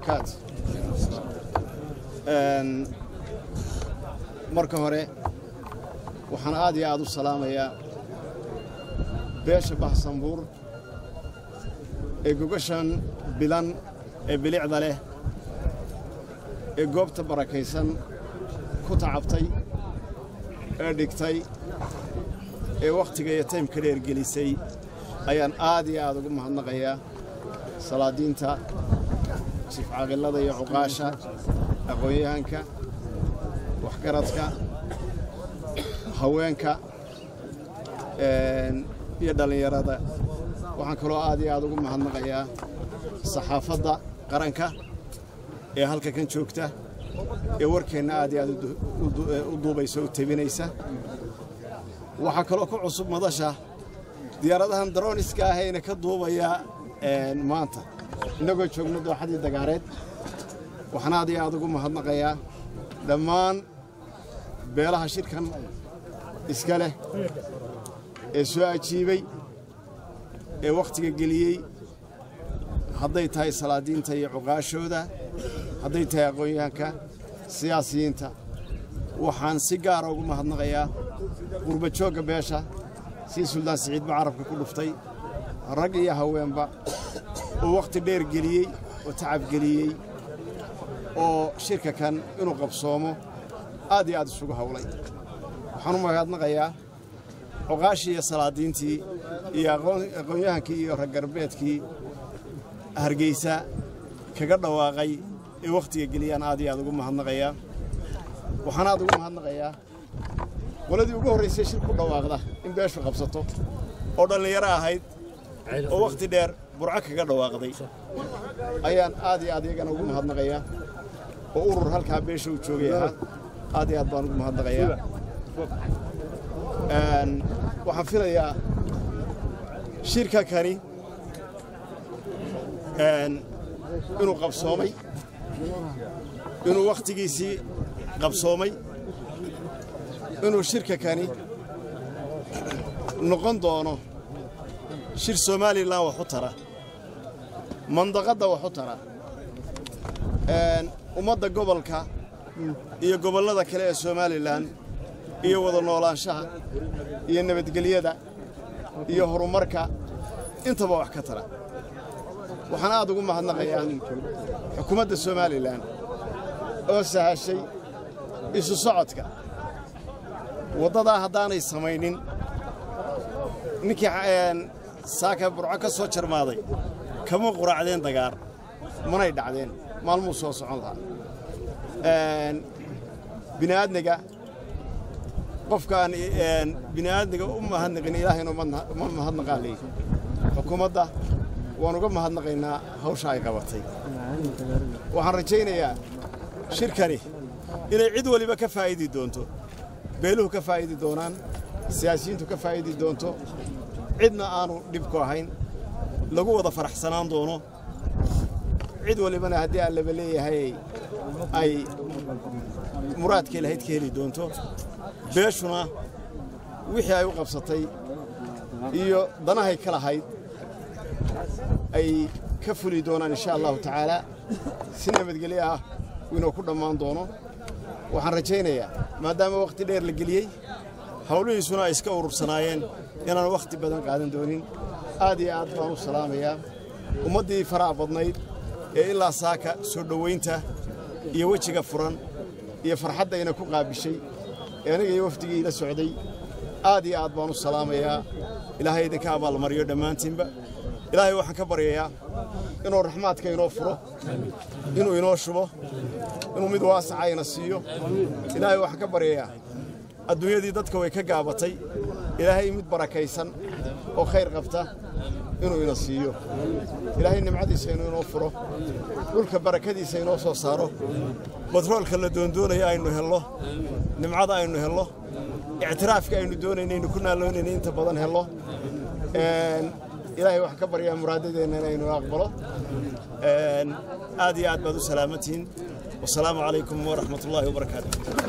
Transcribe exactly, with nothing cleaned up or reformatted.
وبركاته. marka hore waxaan aad iyo aad u salaamayaa beesha Baxsanbuur ee gogashan bilan ee bilicda leh ee goobta barakaysan ku tacabtay ee dhigtay ee waqtiga iyo time ka dheer gelisay ayaan aad iyo aad ugu mahadnaqayaa salaadiinta chief caaqilada iyo cuqaasha aqoonyahanka waxgaradka haweenka iyo dhalinyarada waxaan kaloo aad iyo aad ugu mahadnaqayaa saxaafadda qaranka ee halka kan joogta ee warkeena aad iyo aad u duubayso u tabinaysa waxa kaloo ku cusub madasha diyaaradahan droniska ah ee ka duubaya maanta inagoo joogno dooxadii dagaareed waxaan aad iyo aad ugu mahadnaqayaa dhammaan beelaha shirkan iska leh ee soo ajiibay ee waqtiga geliyey hadday tahay salaadiinta iyo cuqaashooda hadday tahay aqoonyahanka siyaasiyiinta waxaan si gaar ah ugu mahadnaqayaa qurba joogga beesha si Suldaan Siciid Bacarabka ku dhuftay rag iyo haweenba oo waqti dheer geliyey oo tacab geliyey oo shirka kan inuu qabsoomo aad iyo aad isugu hawlay waxaan u mahadnaqayaa cuqaashii iyo salaadiintii iyo aqoonyahankii iyo rag garbeedkii Hargeysa kaga dhawaaqay ee waqtiga geliyaan aad iyo aad ugu mahadnaqayaa waxaan aad ugu mahadnaqayaa waladii ugu horeysay shir ku dhawaaqda in beeshu qabsato oo dhalinyaro ahayd oo waqti dheer burca kaga dhawaaqday ayaan aad iyo aad iyagana ugu mahadnaqayaa oo urur halka beesha u joogay aad iyo aad baan ugu mahadnaqayaa een waxaan filayaa shirka kani een inuu qabsoomay inuu waqtigiisii qabsoomay inuu shirka kani noqon doono shir Soomaaliland wax u tara mandaqada wax u tara een ummadda gobolka iyo gobolada kale ee Soomaaliland iyo wada noolaanshaha iyo nabadgelyada iyo horumarka intaba wax ka tara waxaan aad ugu mahadnaqayaa xukuumadda Soomaaliland oo sahashay isu socodka wadada haddaanay samaynin ninkii saaka burca ka soo jarmaaday kama quraacdeen dagaar manay dhacdeen maalmuu soo socon lahaa een bini'aadmiga qofkaan een bini'aadmiga u mahadnaqin ilaahayna ma mahadnaqaalay xukuumadda waan uga mahadnaqaynaa hawsha ay qabatay waxaan rajaynayaa shirkani inay cid waliba ka faa'iidi doonto beeluhu ka faa'iidi doonaan siyaasiyiintu ka faa'iidi doonto cidna aanu dhib ku ahayn lagu wada faraxsanaan doono cid walibana haddii aan laba leeyahay ay muraadka ilahayd ka heli doonto beeshuna wixii ay u qabsatay iyo danahay ka lahayd ay ka fuli doonaan insha allahu tacaala si nabadgelyo ah inuu ku dhammaan doono waxaan rajaynayaa maadaama waqti dheer la geliyey hawlihiisuna ay iska urursanaayeen inaan waqti badan qaadan doonin aad iyo aad baan u salaamayaa ummaddii faraha badnayd ee ilaa saaka soo dhoweynta iyo wejiga furan iyo farxadda ina ku qaabishay ee aniga iyo wafdigii la socday aad iyo aad baan u salaamayaa ilaahay idinka abaalmariyo dhammaantiinba ilaahay waxaan ka baryayaa inuu raxmaadka inoo furo inuu inoo shubo inuu mid waasaca ina siiyo ilaahay waxaan ka baryayaa adduunyadii dadka way ka gaabatay ilaahay mid barakaysan oo khayr qabta inuu ina siiyo ilaahay nimcadiisa inuu furo dhulka barakadiisa inoo soo saaro batroolka la doondoonaya aynu helno nimcada aynu helno اعترافك أنه دون إنه كنا لون إن أنت بدن هلا إلهي وحكى بريا مرادة إننا إنه أقبله آدي عاد بدو سلامتين والسلام عليكم ورحمة الله وبركاته.